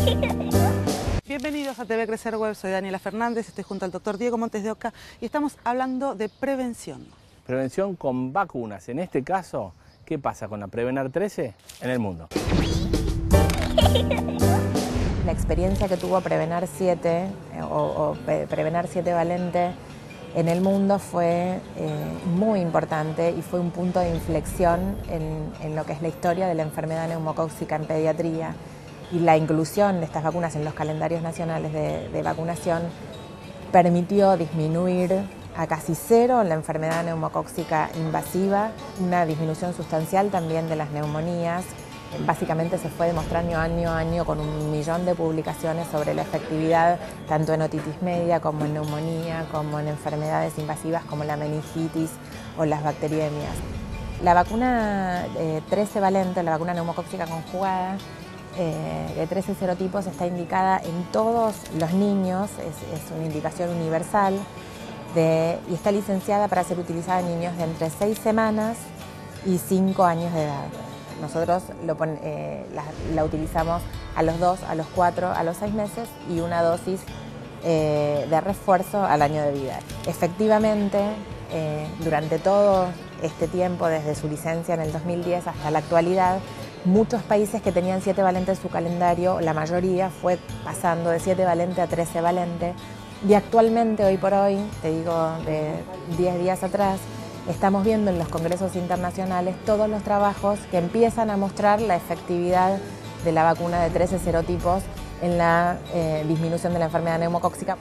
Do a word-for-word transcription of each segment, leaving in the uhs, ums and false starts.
Bienvenidos a T V Crecer Web, soy Daniela Fernández, estoy junto al doctor Diego Montes de Oca y estamos hablando de prevención. Prevención con vacunas. En este caso, ¿qué pasa con la Prevenar trece en el mundo? La experiencia que tuvo Prevenar siete o, o Prevenar siete Valente en el mundo fue eh, muy importante y fue un punto de inflexión en, en lo que es la historia de la enfermedad neumocóxica en pediatría, y la inclusión de estas vacunas en los calendarios nacionales de, de vacunación permitió disminuir a casi cero la enfermedad neumocóxica invasiva, una disminución sustancial también de las neumonías. Básicamente se fue demostrando año a año con un millón de publicaciones sobre la efectividad tanto en otitis media como en neumonía, como en enfermedades invasivas como la meningitis o las bacteriemias. La vacuna eh, trece valente, la vacuna neumocóxica conjugada, eh, de trece serotipos, está indicada en todos los niños, es, es una indicación universal de, y está licenciada para ser utilizada en niños de entre seis semanas y cinco años de edad. Nosotros lo pon, eh, la, la utilizamos a los dos, a los cuatro, a los seis meses y una dosis eh, de refuerzo al año de vida. Efectivamente, eh, durante todo este tiempo, desde su licencia en el dos mil diez hasta la actualidad, muchos países que tenían siete valente en su calendario, la mayoría fue pasando de siete valente a trece valente, y actualmente, hoy por hoy, te digo de diez días atrás, estamos viendo en los congresos internacionales todos los trabajos que empiezan a mostrar la efectividad de la vacuna de trece serotipos en la eh, disminución de la enfermedad neumocóxica.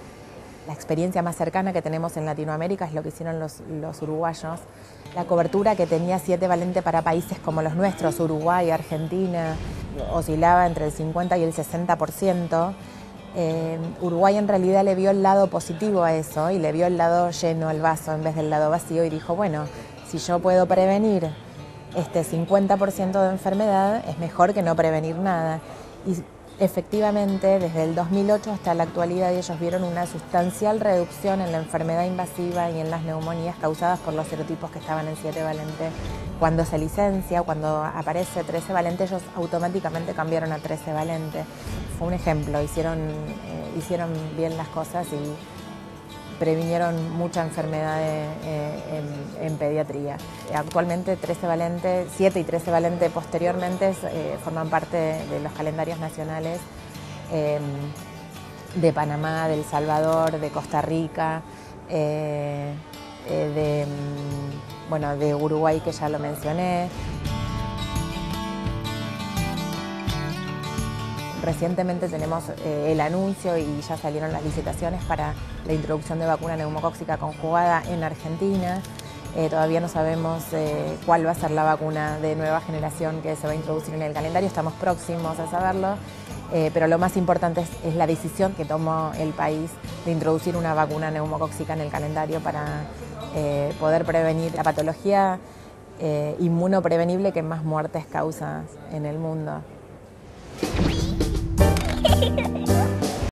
La experiencia más cercana que tenemos en Latinoamérica es lo que hicieron los, los uruguayos. La cobertura que tenía siete valente para países como los nuestros, Uruguay, Argentina, oscilaba entre el cincuenta y el sesenta por ciento. Eh, Uruguay en realidad le vio el lado positivo a eso y le vio el lado lleno al vaso en vez del lado vacío y dijo, bueno, si yo puedo prevenir este cincuenta por ciento de enfermedad, es mejor que no prevenir nada. Y efectivamente, desde el dos mil ocho hasta la actualidad, ellos vieron una sustancial reducción en la enfermedad invasiva y en las neumonías causadas por los serotipos que estaban en siete valente. Cuando se licencia, cuando aparece trece valente, ellos automáticamente cambiaron a trece valente. Fue un ejemplo, hicieron, eh, hicieron bien las cosas y previnieron mucha enfermedad eh, en, en pediatría. Actualmente trece valente, siete y trece valente posteriormente eh, forman parte de los calendarios nacionales eh, de Panamá, de El Salvador, de Costa Rica, eh, eh, de, bueno, de Uruguay, que ya lo mencioné. Recientemente tenemos eh, el anuncio y ya salieron las licitaciones para la introducción de vacuna neumocóxica conjugada en Argentina. Eh, todavía no sabemos eh, cuál va a ser la vacuna de nueva generación que se va a introducir en el calendario, estamos próximos a saberlo, eh, pero lo más importante es, es la decisión que tomó el país de introducir una vacuna neumocóxica en el calendario para eh, poder prevenir la patología eh, inmunoprevenible que más muertes causa en el mundo.